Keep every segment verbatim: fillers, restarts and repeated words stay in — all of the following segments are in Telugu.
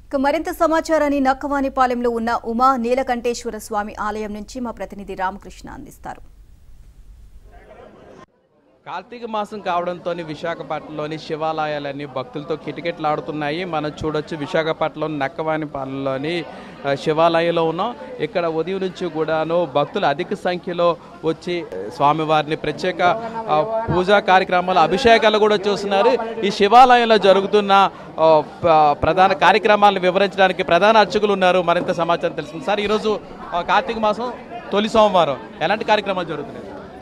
మరింత సమాచారాన్ని నక్కవానిపాలెంలో ఉన్న ఉమా నీలకంఠేశ్వర స్వామి ఆలయం నుంచి మా ప్రతినిధి రామకృష్ణ అందిస్తారు. కార్తీక మాసం కావడంతో విశాఖపట్నంలోని శివాలయాలన్నీ భక్తులతో కిటకిటలాడుతున్నాయి. మనం చూడొచ్చు విశాఖపట్నం నక్కవానిపాలెంలోని శివాలయంలో ఉన్నాం. ఇక్కడ ఉదయం నుంచి కూడాను భక్తులు అధిక సంఖ్యలో వచ్చి స్వామివారిని ప్రత్యేక పూజా కార్యక్రమాలు అభిషేకాలు కూడా చూస్తున్నారు. ఈ శివాలయంలో జరుగుతున్న ప్రధాన కార్యక్రమాలను వివరించడానికి ప్రధాన అర్చకులు ఉన్నారు. మరింత సమాచారం తెలుసుకుంది. సార్, ఈరోజు కార్తీక మాసం తొలి సోమవారం ఎలాంటి కార్యక్రమాలు జరుగుతున్నాయి?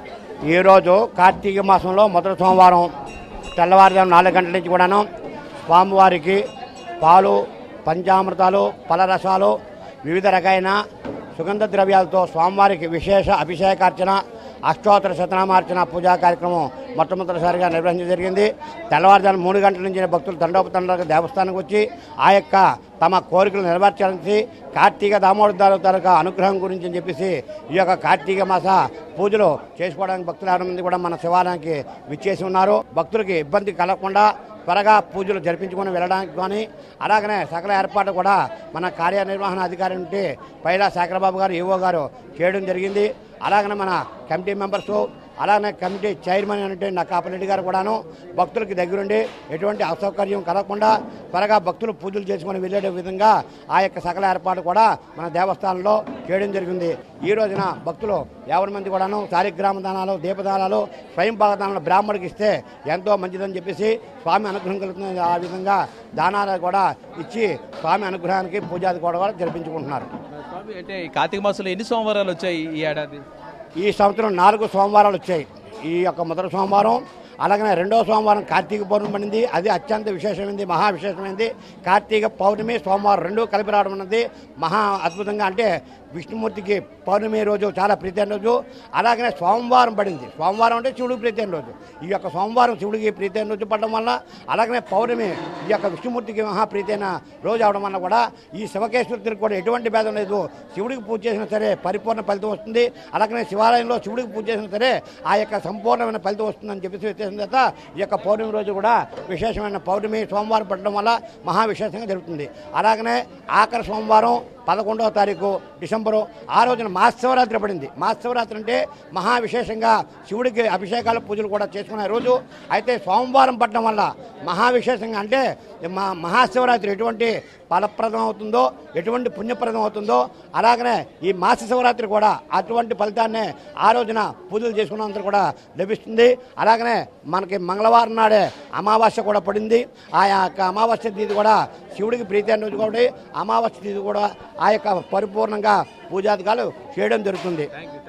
ఈరోజు కార్తీక మాసంలో మొదటి సోమవారం తెల్లవారుజాము నాలుగు గంటల నుంచి కూడాను స్వామివారికి పాలు, పంచామృతాలు, ఫలరసాలు, వివిధ రకాలైన సుగంధ ద్రవ్యాలతో స్వామివారికి విశేష అభిషేకార్చన, అష్టోత్తర శతనామార్చన పూజా కార్యక్రమం మొట్టమొదటిసారిగా నిర్వహించడం జరిగింది. తెల్లవారుజాము మూడు గంటల నుంచి భక్తులు తండోపతండాలుగా దేవస్థానానికి వచ్చి ఆ యొక్క తమ కోరికలు నెరవేర్చాలని కార్తీక దామోదర తాలూకా అనుగ్రహం గురించి అని చెప్పేసి ఈ యొక్క కార్తీక మాస పూజలు చేసుకోవడానికి భక్తులు ఆరు మంది కూడా మన శివాలయానికి విచ్చేసి ఉన్నారు. భక్తులకి ఇబ్బంది కలగకుండా త్వరగా పూజలు జరిపించుకొని వెళ్ళడానికి కానీ అలాగనే సకల ఏర్పాటు కూడా మన కార్యనిర్వహణ అధికారి నుండి పైలా శేఖరబాబు గారు ఈవో గారు చేయడం జరిగింది. అలాగనే మన కమిటీ మెంబర్సు అలానే కమిటీ చైర్మన్ అంటే నక్కాపరెడ్డి గారు కూడాను భక్తులకి దగ్గరుండి ఎటువంటి అసౌకర్యం కలగకుండా త్వరగా భక్తులు పూజలు చేసుకొని వెళ్ళే విధంగా ఆ యొక్క సకల ఏర్పాటు కూడా మన దేవస్థానంలో చేయడం జరిగింది. ఈ రోజున భక్తులు యాభై మంది కూడాను శాలిగ్రామ దానాలు, దీపదానాలు, స్వయం భాగదానాలు బ్రాహ్మడికి ఇస్తే ఎంతో మంచిదని చెప్పేసి స్వామి అనుగ్రహం కలుగుతుంది. ఆ విధంగా దానాలు కూడా ఇచ్చి స్వామి అనుగ్రహానికి పూజాది కూడా జరిపించుకుంటున్నారు. స్వామి, అంటే ఈ కార్తీక మాసంలో ఎన్ని సోమవారాలు వచ్చాయి ఈ ఏడాది? ఈ సంవత్సరం నాలుగు సోమవారాలు వచ్చాయి. ఈ యొక్క మొదటి సోమవారం అలాగనే రెండవ సోమవారం కార్తీక పౌర్ణమి పడింది. అది అత్యంత విశేషమైంది, మహా విశేషమైంది. కార్తీక పౌర్ణమి సోమవారం రెండూ కలిపి రావడం అన్నది మహా అద్భుతంగా, అంటే విష్ణుమూర్తికి పౌర్ణమి రోజు చాలా ప్రీతైన రోజు. అలాగనే సోమవారం పడింది. సోమవారం అంటే శివుడికి ప్రీతైన రోజు. ఈ యొక్క సోమవారం శివుడికి ప్రీతైన రోజు పడడం వల్ల అలాగనే పౌర్ణమి ఈ యొక్క విష్ణుమూర్తికి మహా ప్రీతైన రోజు అవడం వల్ల కూడా ఈ శివకేశ్వరుడికి కూడా ఎటువంటి భేదం లేదు. శివుడికి పూజ చేసినా సరే పరిపూర్ణ ఫలితం వస్తుంది. అలాగనే శివాలయంలో శివుడికి పూజ చేసినా సరే ఆ యొక్క సంపూర్ణమైన ఫలితం వస్తుందని చెప్పేసి చేసిన తర్వాత ఈ యొక్క పౌర్ణమి రోజు కూడా విశేషమైన పౌర్ణమి సోమవారం పడడం వల్ల మహా విశేషంగా జరుగుతుంది. అలాగనే ఆఖరి సోమవారం పదకొండవ తారీఖు డిసెంబరు ఆ రోజున మహాశివరాత్రి పడింది. మహాశివరాత్రి అంటే మహా విశేషంగా శివుడికి అభిషేకాలు పూజలు కూడా చేసుకునే రోజు. అయితే సోమవారం పడడం వల్ల మహా విశేషంగా, అంటే మా మహాశివరాత్రి ఎటువంటి ఫలప్రదం అవుతుందో, ఎటువంటి పుణ్యప్రదం అవుతుందో అలాగనే ఈ మాస శివరాత్రి కూడా అటువంటి ఫలితాన్ని ఆ రోజున పూజలు చేసుకున్నంత కూడా లభిస్తుంది. అలాగనే మనకి మంగళవారం నాడే అమావాస్య కూడా పడింది. ఆ యొక్క అమావాస్య తిథి కూడా శివుడికి ప్రీతి అయిన రోజు కాబట్టి అమావాస్య తిథి కూడా ఆ యొక్క పరిపూర్ణంగా పూజాధికాలు చేయడం జరుగుతుంది.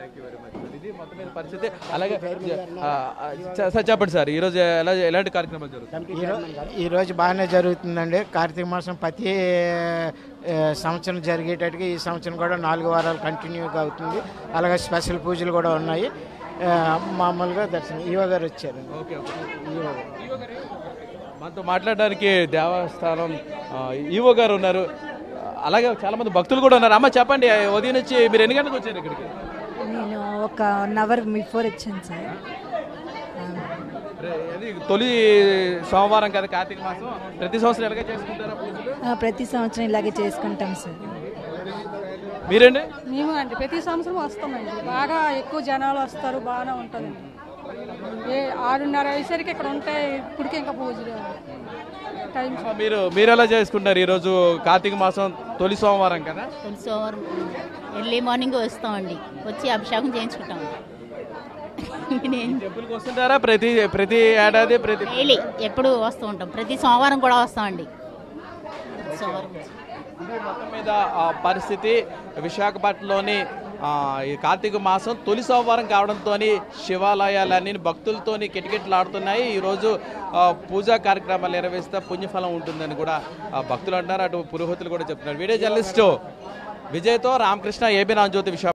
పరిస్థితి అలాగే సార్ చెప్పండి సార్, ఈరోజు ఎలా ఎలాంటి కార్యక్రమాలు జరుగుతాయి? ఈరోజు బాగానే జరుగుతుందండి. కార్తీక మాసం ప్రతి సంవత్సరం జరిగేటట్టుగా ఈ సంవత్సరం కూడా నాలుగు వారాలు కంటిన్యూగా అవుతుంది. అలాగే స్పెషల్ పూజలు కూడా ఉన్నాయి. మామూలుగా దర్శనం ఈవో గారు వచ్చారు. ఓకే ఓకే మనతో మాట్లాడడానికి దేవస్థానం ఈవో గారు ఉన్నారు. అలాగే చాలా మంది భక్తులు కూడా ఉన్నారు. అమ్మ చెప్పండి, ఉదయం నుంచి మీరు ఎన్ని గంటలకు వచ్చారు ఇక్కడికి? నేను ఒక వన్ అవర్ బిఫోర్ వచ్చాను సార్. అది తొలి సోమవారం కదా కార్తీక మాసం, ప్రతి సంవత్సరం ఎలాగే చేసుకుంటారా పూజలు? ప్రతి సంవత్సరం ఇలాగే చేసుకుంటాం సార్. మీరండి? మేము అండి ప్రతి సంవత్సరం వస్తామండి. బాగా ఎక్కువ జనాలు వస్తారు, బాగానే ఉంటుందండి. ఏ ఆరున్నర అయ్యేసరికి ఇక్కడ ఉంటాయి. ఇప్పటికే ఇంకా పూజలు టైం. మీరు మీరు ఎలా చేసుకుంటారు ఈరోజు కార్తీక మాసం తొలి సోమవారం కదా? తొలి సోమవారం ఎర్లీ మార్నింగ్ వస్తామండి, వచ్చి అభిషేకం చేయించుకుంటాం. టెంపుల్కి వస్తుంటారా ప్రతి ప్రతి ఏడాది? ప్రతి డైలీ ఎప్పుడు వస్తూ ఉంటాం. ప్రతి సోమవారం కూడా వస్తామండి. సోమవారం మొత్తం మీద పరిస్థితి విశాఖపట్నంలోని ఈ కార్తీక మాసం తొలి సోమవారం కావడంతో శివాలయాలన్నీ భక్తులతో కిటకిటలాడుతున్నాయి. ఈరోజు పూజా కార్యక్రమాలు నిర్వహిస్తే పుణ్యఫలం ఉంటుందని కూడా భక్తులు అంటున్నారు. అటు పురోహితులు కూడా చెప్తున్నారు. వీడియో జర్నలిస్టు విజయ్తో రామకృష్ణ, ఏబీ నాన్ జ్యోతి, విశాఖ.